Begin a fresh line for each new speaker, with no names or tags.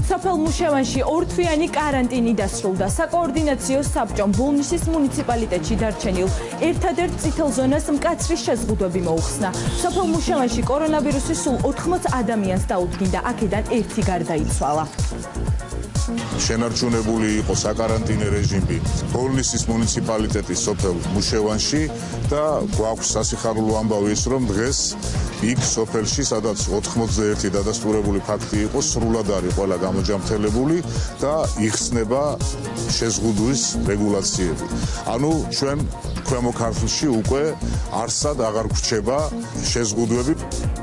სოფელ მუშევანში ორთვიანი каранტინი დასრულდა. საკოორდინაციო საბჭომ ბოლნისის მუნიციპალიტეტში დარჩენილ ერთადერთ წითელ ზონას მკაცრი შეზღუდვები მოუხსნა. სოფელ მუშევანში კორონავირუსი სულ 80 ადამიანს დაუდგინდა, აქედან ერთი გარდაიცვალა.
შენარჩუნებული იყო საკარანტინე რეჟიმი ბოლნისის მუნიციპალიტეტის სოფელ მუშევანში და გვაქვს სასიხარულო ამბავი ის, რომ დღეს იქ სოფელში, სადაც 91 დადასტურებული ფაქტი იყო, სრულად არის ყველა გამოჯამრთელებული და იხსნება შეზღუდვის რეგულაციები. ანუ ჩვენ ქვემო ქართლში უკვე არსად აღარ გვრჩება შეზღუდვები.